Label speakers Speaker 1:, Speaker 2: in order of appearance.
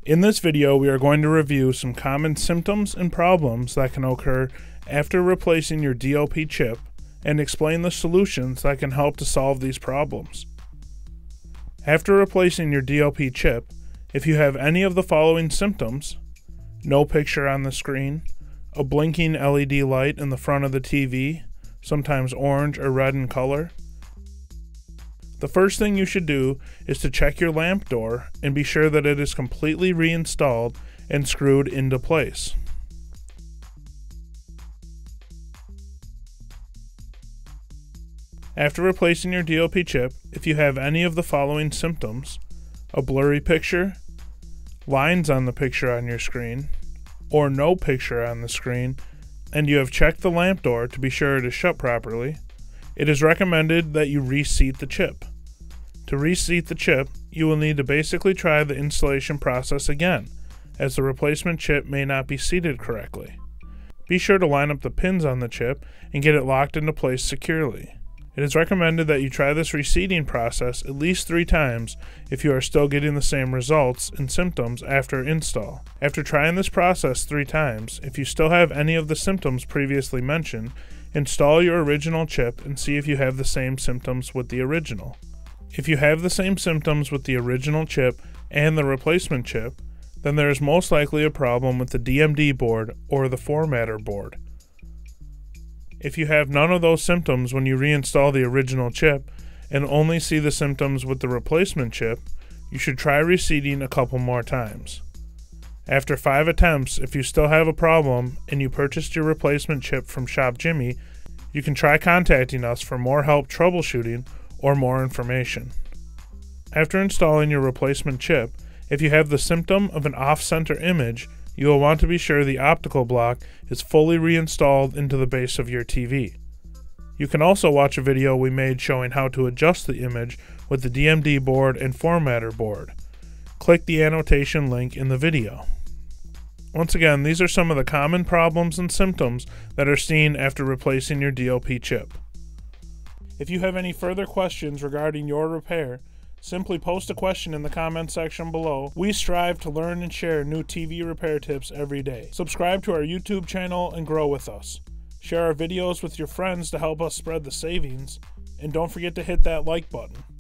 Speaker 1: In this video, we are going to review some common symptoms and problems that can occur after replacing your DLP chip and explain the solutions that can help to solve these problems. After replacing your DLP chip, if you have any of the following symptoms: no picture on the screen, a blinking LED light in the front of the TV, sometimes orange or red in color, the first thing you should do is to check your lamp door and be sure that it is completely reinstalled and screwed into place. After replacing your DLP chip, if you have any of the following symptoms: a blurry picture, lines on the picture on your screen, or no picture on the screen, and you have checked the lamp door to be sure it is shut properly, it is recommended that you reseat the chip. To reseat the chip, you will need to basically try the installation process again, as the replacement chip may not be seated correctly. Be sure to line up the pins on the chip and get it locked into place securely. It is recommended that you try this reseating process at least 3 times if you are still getting the same results and symptoms after install. After trying this process 3 times, if you still have any of the symptoms previously mentioned, install your original chip and see if you have the same symptoms with the original. If you have the same symptoms with the original chip and the replacement chip, then there is most likely a problem with the DMD board or the formatter board. If you have none of those symptoms when you reinstall the original chip and only see the symptoms with the replacement chip, you should try reseating a couple more times. After 5 attempts, if you still have a problem and you purchased your replacement chip from ShopJimmy, you can try contacting us for more help troubleshooting or more information. After installing your replacement chip, if you have the symptom of an off-center image, you will want to be sure the optical block is fully reinstalled into the base of your TV. You can also watch a video we made showing how to adjust the image with the DMD board and formatter board. Click the annotation link in the video. Once again, these are some of the common problems and symptoms that are seen after replacing your DLP chip. If you have any further questions regarding your repair, simply post a question in the comment section below. We strive to learn and share new TV repair tips every day. Subscribe to our YouTube channel and grow with us. Share our videos with your friends to help us spread the savings, and don't forget to hit that like button.